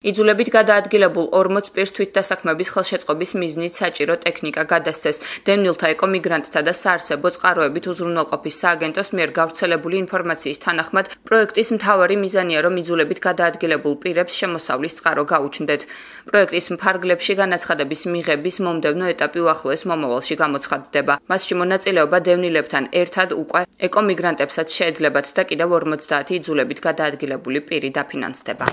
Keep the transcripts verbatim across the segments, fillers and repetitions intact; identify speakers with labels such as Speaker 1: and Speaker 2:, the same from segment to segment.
Speaker 1: იძულებით გადაადგილებულ ორმოც პირს თვითდასაქმების ხელშეწყობის მიზნით საჭირო ტექნიკა გადასცეს. დევნილთა ეკომიგრანტთა და საარსებო წყაროებით უზრუნველყოფის სააგენტოს მიერ გავრცელებული ინფორმაციის თანახმად, პროექტის მთავარი მიზანია, რომ იძულებით გადაადგილებულ პირებს შემოსავლის წყარო გაუჩნდეთ. პროექტის მფარგლებში განაცხადების მიღების მომდევნო ეტაპი უახლოეს მომავალში გამოცხადდება. მასში მონაწილეობა დევნილებთან ერთად უკვე ეკომიგრანტებსაც შეეძლებათ და კიდევ ორმოცდაათი იძულებით გადაადგილებული პირი დაფინანსდება.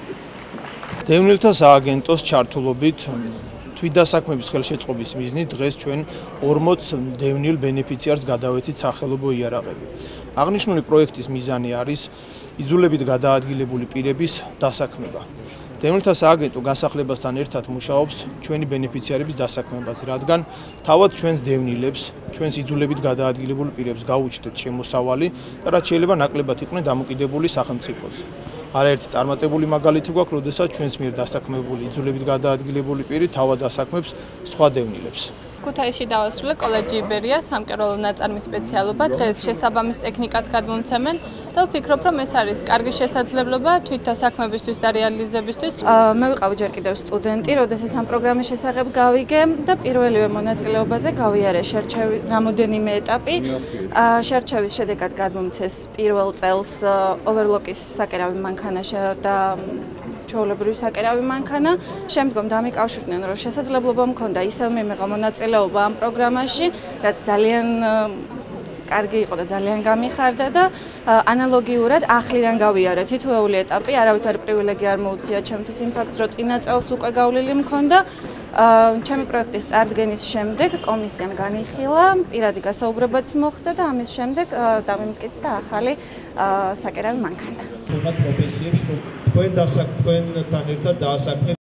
Speaker 2: დევნილთა სააგენტოს ჩართულობით თვითდასაქმების ხელშეწყობის მიზნით დღეს ჩვენ ორმოც დევნილ ბენეფიციარს გადავეცით სახელობო იარაღები. აღნიშნული პროექტის მიზანი არის იძულებით გადაადგილებული პირების დასაქმება. დევნილთა სააგენტო გასახლებასთან ერთად მუშაობს ჩვენი ბენეფიციარების დასაქმებაზე, რადგან თავად ჩვენს დევნილებს, ჩვენს იძულებით გადაადგილებულ პირებს გაუჩნდეთ შემოსავალი და რაც შეიძლება ნაკლებად იყვნენ დამოკიდებული სახელმწიფოზე. არაერთი წარმატებული მაგალითი გვაქვს, როდესაც ჩვენს მიერ დასაქმებული იძულებით გადაადგილებული პირი თავად დასაქმებს სხვა დევნილებს.
Speaker 3: ქუთაისში დავასრულე კოლეჯი იბერია სამკერვალო ნაწარმის სპეციალობა. დღეს შესაბამის ტექნიკას გადმომცემენ და ვფიქრობ, რომ ეს არის კარგი შესაძლებლობა თვითდასაქმებისთვის და რეალიზებისთვის. მე ვიყავი ჯერ კიდევ სტუდენტი, როდესაც ამ პროგრამის შესახებ გავიგე და პირველივე მონაწილეობაზე გავიარე შერჩევი რამოდენიმე ეტაპი. შერჩევის შედეგად გადმომცეს პირველ წელს ოვერლოკის საკერავი მანქანა და ჩვეულებრივი საკერავი მანქანა. შემდგომ დამიკავშირდნენ, რომ შესაძლებლობა მქონდა ისევ მივიღო მონაწილეობა ამ პროგრამაში, რაც ძალიან კარგი იყო და ძალიან გამიხარდა და ანალოგიურად ახლიდან გავიარე თითოეული ეტაპი, არავითარი პრივილეგია არ მოუწია ჩემთვის იმ ფაქტს, რომ წინა წელს უკვე გავლილი მქონდა. ჩემი პროექტის წარდგენის შემდეგ კომისიამ განიხილა, პირადი გასაუბრებაც მოხდა და ამის შემდეგ დამიმტკიცდა ახალი საკერავი მანქანა.
Speaker 4: თქვენ დასაქმებთან ერთად დაასაქმეთ